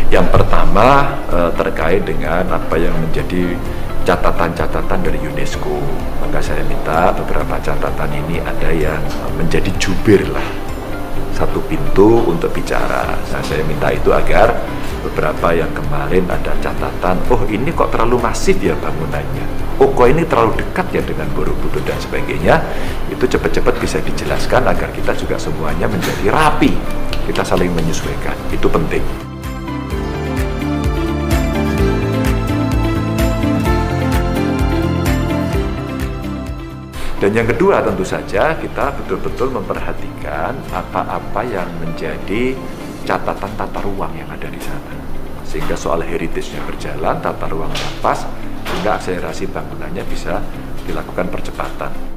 Yang pertama terkait dengan apa yang menjadi catatan-catatan dari UNESCO. Maka saya minta beberapa catatan ini ada yang menjadi jubir lah, satu pintu untuk bicara. Nah, saya minta itu agar beberapa yang kemarin ada catatan, oh ini kok terlalu masif ya bangunannya, oh kok ini terlalu dekat ya dengan Borobudur dan sebagainya, itu cepat-cepat bisa dijelaskan agar kita juga semuanya menjadi rapi, kita saling menyesuaikan, itu penting. Dan yang kedua tentu saja kita betul-betul memperhatikan apa-apa yang menjadi catatan tata ruang yang ada di sana. Sehingga soal heritage-nya berjalan, tata ruangnya pas, sehingga akselerasi bangunannya bisa dilakukan percepatan.